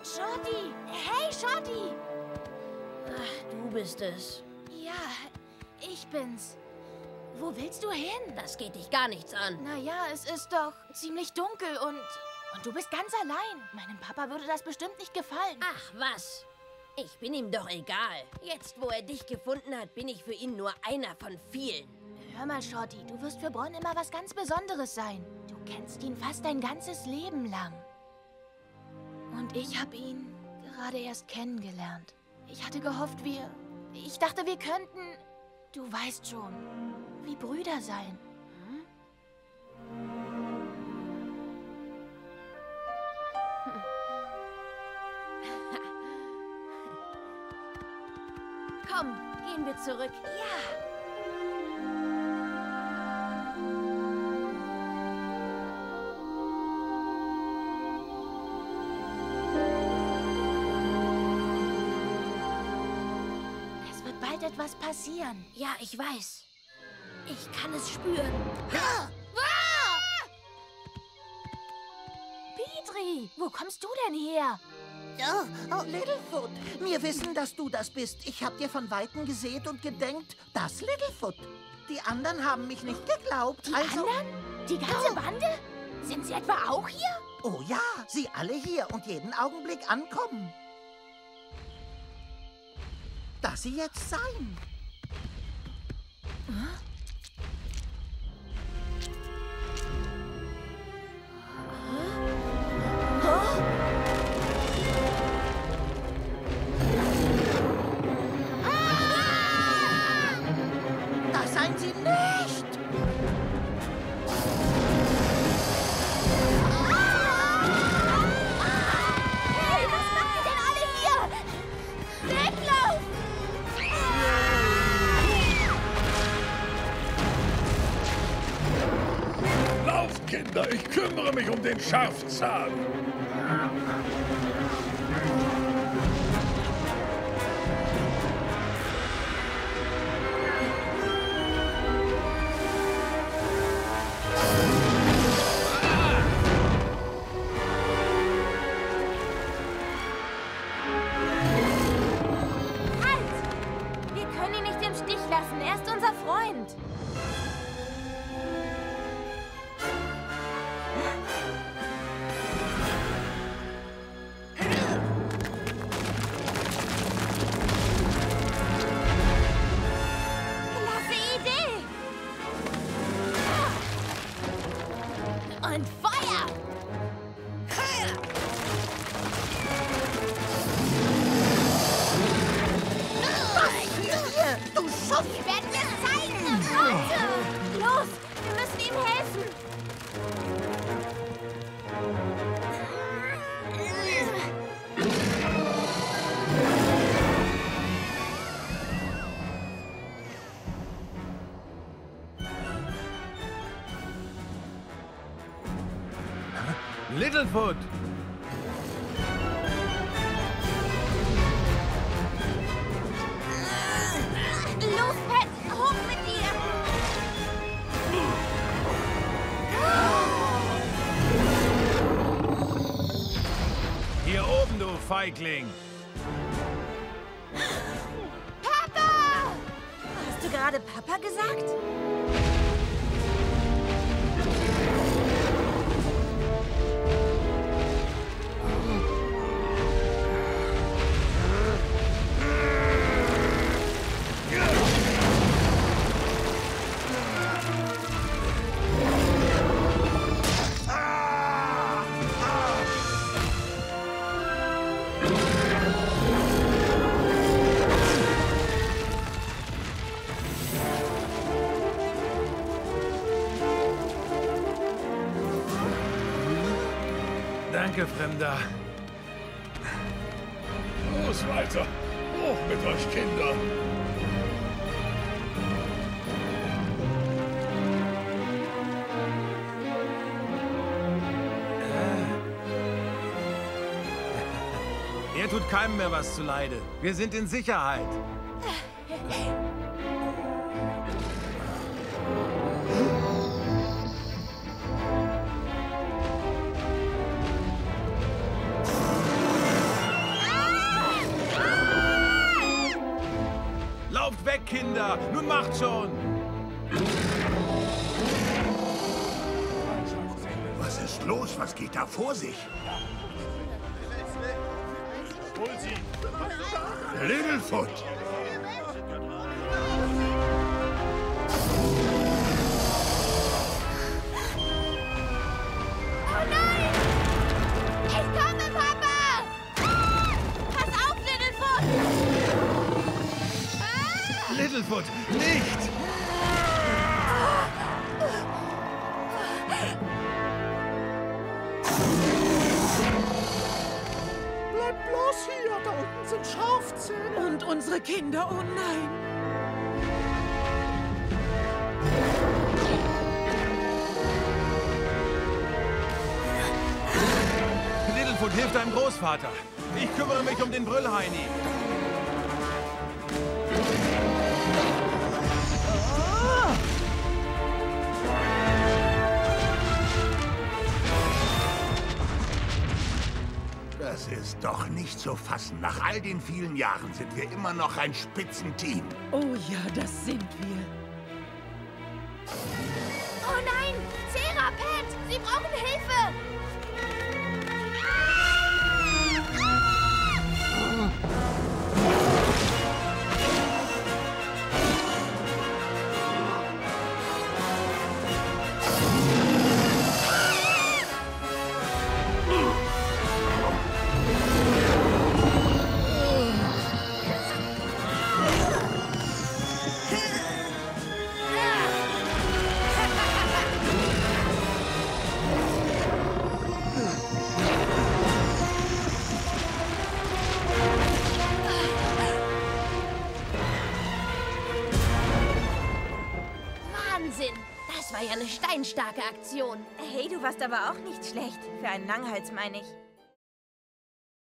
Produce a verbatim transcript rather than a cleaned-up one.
Shorty! Hey, Shorty! Ach, du bist es. Ja, ich bin's. Wo willst du hin? Das geht dich gar nichts an. Naja, es ist doch ziemlich dunkel und... Und du bist ganz allein. Meinem Papa würde das bestimmt nicht gefallen. Ach, was? Ich bin ihm doch egal. Jetzt, wo er dich gefunden hat, bin ich für ihn nur einer von vielen. Hör mal, Shorty, du wirst für Bronn immer was ganz Besonderes sein. Du kennst ihn fast dein ganzes Leben lang. Und ich habe ihn gerade erst kennengelernt. Ich hatte gehofft, wir... Ich dachte, wir könnten... Du weißt schon, wie Brüder sein. Hm? Komm, gehen wir zurück. Ja. Es wird bald etwas passieren. Ja, ich weiß. Ich kann es spüren. Ah! Petri, wo kommst du denn her? Oh, oh, Littlefoot, wir wissen, dass du das bist. Ich hab dir von Weitem gesehen und gedenkt, das Littlefoot. Die anderen haben mich nicht geglaubt. Die also... anderen? Die ganze Bande? Sind sie etwa auch hier? Oh ja, sie alle hier und jeden Augenblick ankommen. Dass sie jetzt sein. Hm? Das seien sie nicht! Hey, was macht ihr denn alle hier? Weglauf! Lauft, Kinder, ich kümmere mich um den Scharfzahn. Halt! Wir können ihn nicht im Stich lassen. Er ist unser Freund. Klasse Idee! Und Feuer! Hier, du Schuft! Wir werden es zeigen! Leute! Los, wir müssen ihm helfen! Littlefoot! Los, Pet! Hoch mit dir! Hier oben, du Feigling! Papa! Hast du gerade Papa gesagt? Danke, Fremder. Los weiter. Hoch mit euch, Kinder. Er tut keinem mehr was zuleide. Wir sind in Sicherheit. Kinder. Nun macht schon. Was ist los? Was geht da vor sich? Littlefoot! Oh nein! Ich komme, Papa! Ah! Pass auf, Littlefoot! Ah! Littlefoot, nicht! Bleib bloß hier, da unten sind Schafzähne. Und unsere Kinder, oh nein. Littlefoot, hilf deinem Großvater. Ich kümmere mich um den Brüllheini. Das ist doch nicht zu fassen. Nach all den vielen Jahren sind wir immer noch ein Spitzenteam. Oh ja, das sind wir. Oh nein! Sarah, Pat! Sie brauchen Hilfe! Wahnsinn! Das war ja eine steinstarke Aktion. Hey, du warst aber auch nicht schlecht. Für einen Langhals, meine ich.